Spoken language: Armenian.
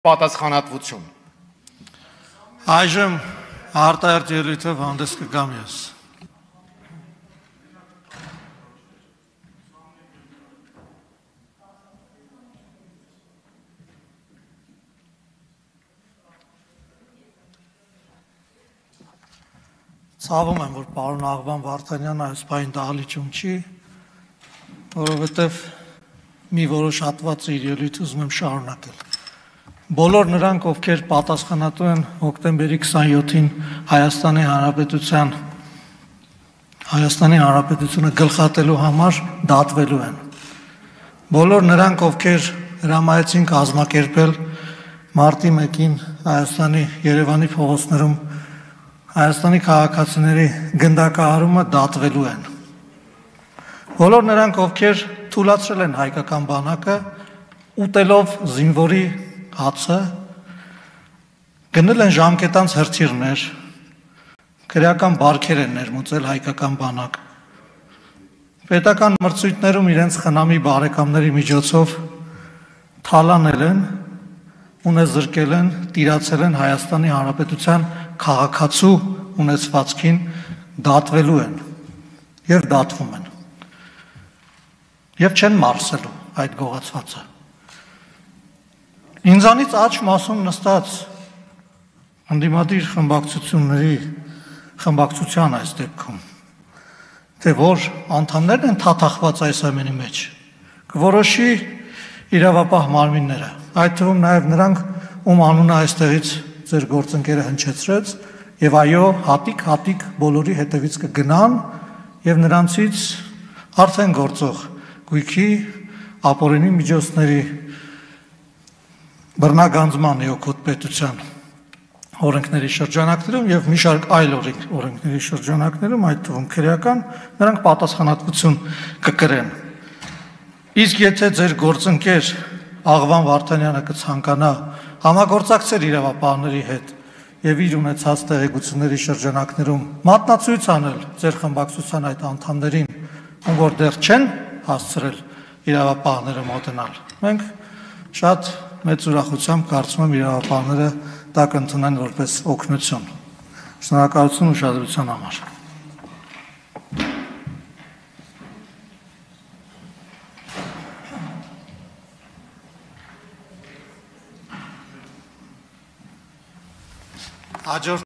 Պատասխանատվություն։ Այժմ արտահայտ ելույթով հանդես կգամ ես։ Ցավում եմ, որ պարոն Աղվան Վարդանյանը այս պահին դահլիճում չի, որովհետև մի որոշ հատված իր ելույթը ուզում եմ շարունակել։ Բոլոր նրանք, ովքեր պատասխանատու են հոկտեմբերի 27-ին Հայաստանի Հանրապետությունը գլխատելու համար դատվելու են։ Բոլոր նրանք, ովքեր հրամայեցին կազմակերպել մարտի 1-ին Հայաստանի Երևանի փողոցներում Հայաստանի քաղաքացիների գնդակահարումը դատվելու են։ Բոլոր նրանք, ովքեր թույլատրել են հայկական բանակը ուտելով զինվորի հացը, գնել են ժամկետանց հրթիռներ, քրեական բարքեր են ներմուծել հայկական բանակ, պետական մրցույթներում իրենց խնամի բարեկամների միջոցով թալանել են, ունեզրկել են, տիրացել են Հայաստանի Հանրապետության քաղաքացու ունեցվածքին, դատվելու են և դատվում են և չեն մարսելու այդ գողացվածը։ Ինձանից աջ մասում նստած ընդդիմադիր խմբակցության այս դեպքում, թե որ անդամներն են թաթախված այս ամենի մեջ, կորոշի իրավապահ մարմինները, այդ թվում նաև նրանք, ում անունը այստեղից ձեր գործընկերը հնչեցրեց, և այո, հատիկ բոլորի հետևից կգնան և նրանցից արդեն գործող գույքի, ապօրինի միջոցների բռնագանձման օգուտ պետության օրենքների շրջանակներում և մի շարք այլ օրենքների շրջանակներում, այդ թվում քրեական, նրանք պատասխանատվություն կկրեն։ Իսկ եթե ձեր գործընկեր Աղվան Վարդանյանը կցանկանա համագործակցել իրավապահների հետ և իր ունեցած տեղեկությունների շրջանակներում մատնացույց անել ձեր խմբակցության այդ անդամներին, ում որ դեռ չեն հասցրել իրավապահները մոտենալ, մենք շատ մեծ ուրախությամբ կարծում եմ իրավապահները դա կընդունեն որպես օգնություն։ Շնորհակալություն ուշադրության համար։ Հաջորդ